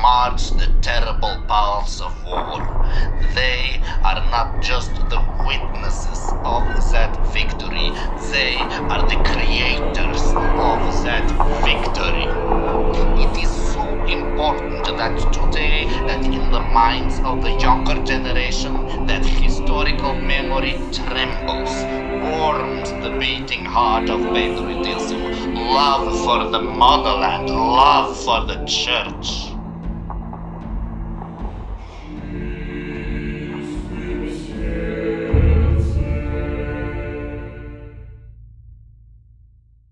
march the terrible paths of war. They are not just the witnesses of that victory, they are the creators of that victory. It is so important that today, that in the minds of the younger generation, that historical memory trembles, warms the beating heart of patriotism, love for the motherland, love for the church.